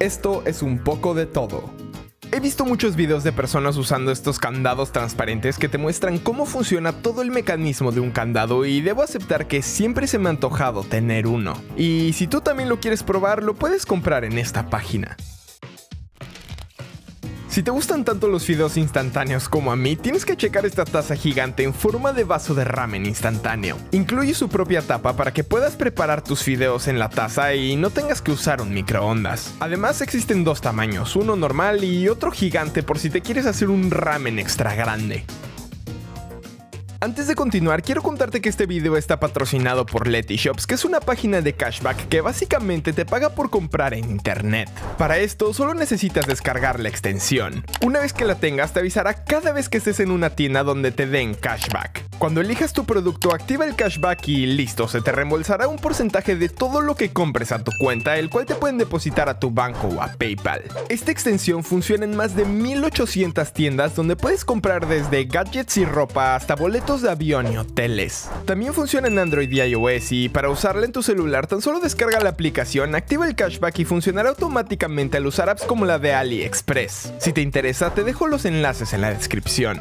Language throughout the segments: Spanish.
Esto es un poco de todo. He visto muchos videos de personas usando estos candados transparentes que te muestran cómo funciona todo el mecanismo de un candado, y debo aceptar que siempre se me ha antojado tener uno. Y si tú también lo quieres probar, lo puedes comprar en esta página. Si te gustan tanto los fideos instantáneos como a mí, tienes que checar esta taza gigante en forma de vaso de ramen instantáneo. Incluye su propia tapa para que puedas preparar tus fideos en la taza y no tengas que usar un microondas. Además existen dos tamaños, uno normal y otro gigante por si te quieres hacer un ramen extra grande. Antes de continuar, quiero contarte que este video está patrocinado por Letyshops, que es una página de cashback que básicamente te paga por comprar en internet. Para esto, solo necesitas descargar la extensión. Una vez que la tengas, te avisará cada vez que estés en una tienda donde te den cashback. Cuando elijas tu producto, activa el cashback y listo, se te reembolsará un porcentaje de todo lo que compres a tu cuenta, el cual te pueden depositar a tu banco o a PayPal. Esta extensión funciona en más de 1800 tiendas donde puedes comprar desde gadgets y ropa hasta boletos de avión y hoteles. También funciona en Android y iOS, y para usarla en tu celular tan solo descarga la aplicación, activa el cashback y funcionará automáticamente al usar apps como la de AliExpress. Si te interesa, te dejo los enlaces en la descripción.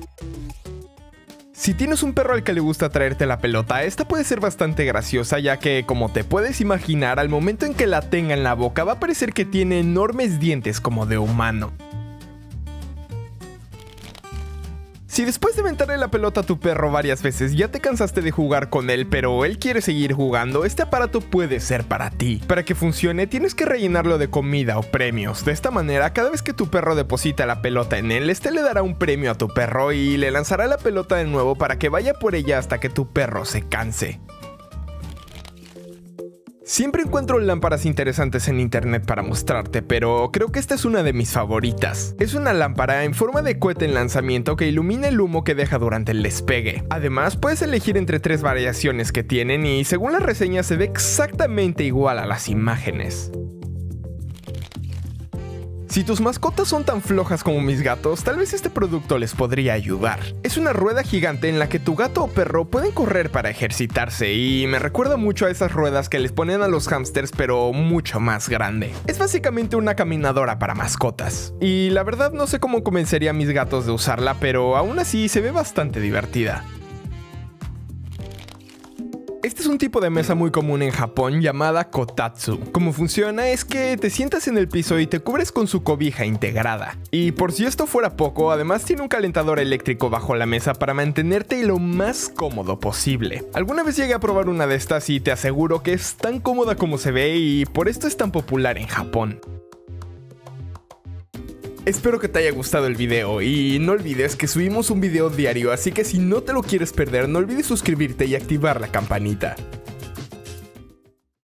Si tienes un perro al que le gusta traerte la pelota, esta puede ser bastante graciosa, ya que, como te puedes imaginar, al momento en que la tenga en la boca va a parecer que tiene enormes dientes como de humano. Si después de aventarle la pelota a tu perro varias veces ya te cansaste de jugar con él, pero él quiere seguir jugando, este aparato puede ser para ti. Para que funcione, tienes que rellenarlo de comida o premios. De esta manera, cada vez que tu perro deposita la pelota en él, este le dará un premio a tu perro y le lanzará la pelota de nuevo para que vaya por ella hasta que tu perro se canse. Siempre encuentro lámparas interesantes en internet para mostrarte, pero creo que esta es una de mis favoritas. Es una lámpara en forma de cohete en lanzamiento que ilumina el humo que deja durante el despegue. Además, puedes elegir entre 3 variaciones que tienen y según las reseñas se ve exactamente igual a las imágenes. Si tus mascotas son tan flojas como mis gatos, tal vez este producto les podría ayudar. Es una rueda gigante en la que tu gato o perro pueden correr para ejercitarse, y me recuerda mucho a esas ruedas que les ponen a los hámsters, pero mucho más grande. Es básicamente una caminadora para mascotas. Y la verdad no sé cómo convencería a mis gatos de usarla, pero aún así se ve bastante divertida. Este es un tipo de mesa muy común en Japón llamada kotatsu. Como funciona es que te sientas en el piso y te cubres con su cobija integrada. Y por si esto fuera poco, además tiene un calentador eléctrico bajo la mesa para mantenerte lo más cómodo posible. Alguna vez llegué a probar una de estas y te aseguro que es tan cómoda como se ve, y por esto es tan popular en Japón. Espero que te haya gustado el video y no olvides que subimos un video diario, así que si no te lo quieres perder, no olvides suscribirte y activar la campanita.